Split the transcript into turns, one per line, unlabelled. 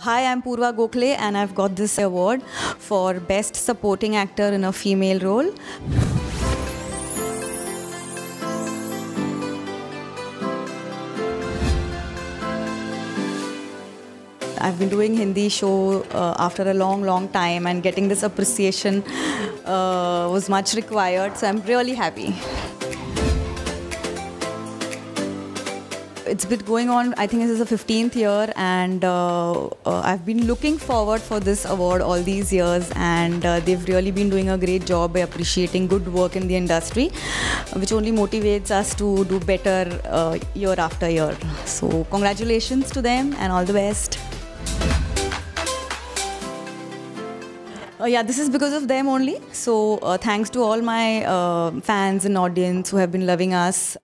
Hi, I'm Poorva Gokhale and I've got this award for Best Supporting Actor in a Female Role. I've been doing Hindi show after a long time, and getting this appreciation was much required, so I'm really happy. It's been going on, I think this is the 15th year, and I've been looking forward for this award all these years, and they've really been doing a great job by appreciating good work in the industry, which only motivates us to do better year after year. So congratulations to them and all the best. Yeah, this is because of them only. So thanks to all my fans and audience who have been loving us.